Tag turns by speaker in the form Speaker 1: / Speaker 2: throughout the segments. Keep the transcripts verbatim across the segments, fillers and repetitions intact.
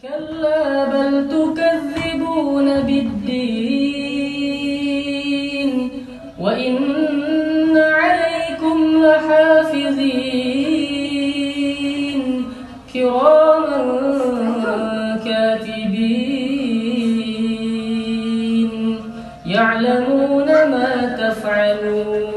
Speaker 1: كلا بل تكذبون بالدين وإن عليكم لحافظين كراما كاتبين يعلمون ما تفعلون.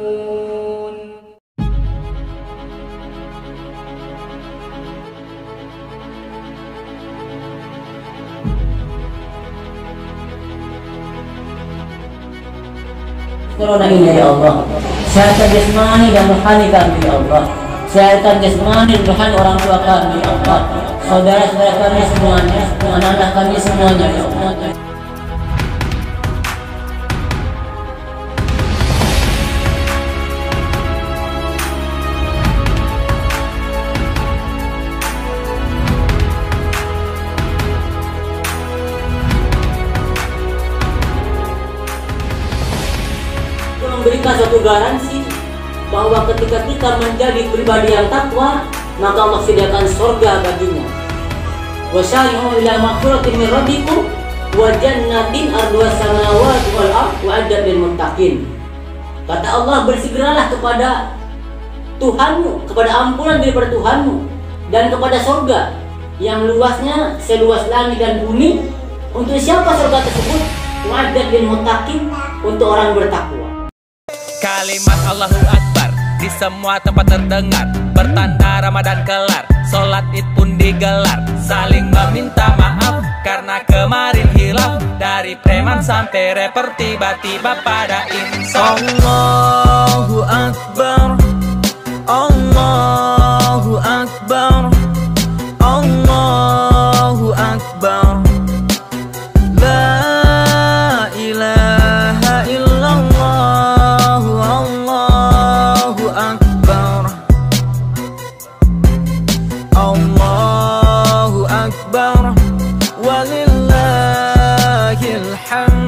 Speaker 2: Corona ini ya Allah, kesehatan jasmani dan rohani kami ya Allah, kesehatan jasmani dan rohani orang tua kami ya Allah, saudara-saudara kami semuanya, anak-anak kami semuanya ya Allah. Memberikan suatu garansi bahwa ketika kita menjadi pribadi yang takwa, maka Allah sediakan surga baginya. Wasyari'u ila maghfiratin min rabbikum wa jannatin arduha samawati wal ardh wa'iddat lil muttaqin. Kata Allah, bersegeralah kepada Tuhanmu, kepada ampunan daripada Tuhanmu, dan kepada surga yang luasnya seluas langit dan bumi. Untuk siapa surga tersebut? Wa'iddat lil muttaqin, untuk orang bertakwa.
Speaker 3: Kalimat Allahu Akbar di semua tempat terdengar, bertanda Ramadan kelar, sholat id pun digelar, saling meminta maaf karena kemarin hilaf, dari preman sampai rapper tiba-tiba pada insaf. Allahu Akbar, Allahu Akbar, Allahu Akbar, la ilaha illallah. Allahu Akbar walillahil hamd.